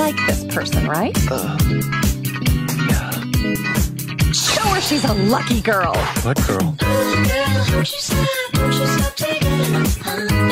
like this person, right? Yeah. Show her she's a lucky girl. What girl? Won't you stop taking it?